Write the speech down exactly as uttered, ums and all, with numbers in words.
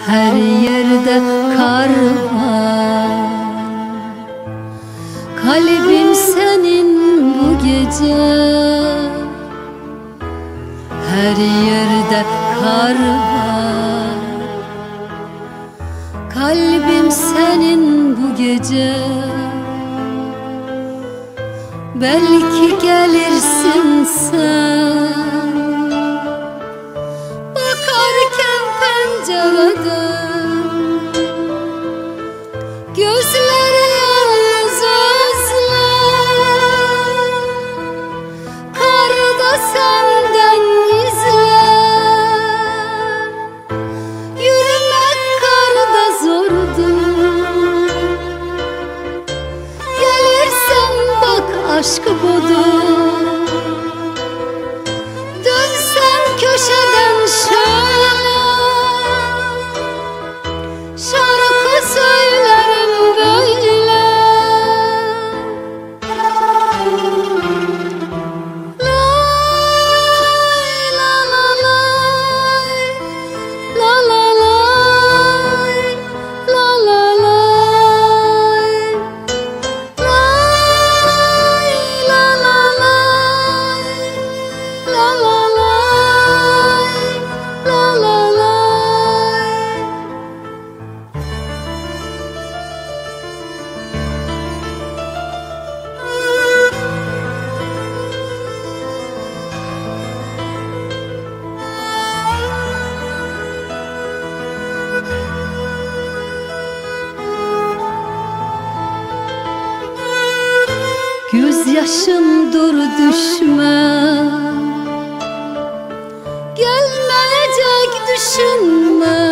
Her yerde kar var. Kalbim senin bu gece. Her yerde kar var. Kalbim senin bu gece. Belki gelirsin sen, bakarken pencereden. Gözleri yalnız özler, karda senden izler. Yürümek karda zordur, gelirsen bak aşk budur. Dönsen köşeden şöyle, şarkı söylerim böyle. Lay la la lay, la la lay, la la lay. Lay la la lay, la la lay, la la lay. Göz yaşım dur düşme, gelmeyecek düşünme.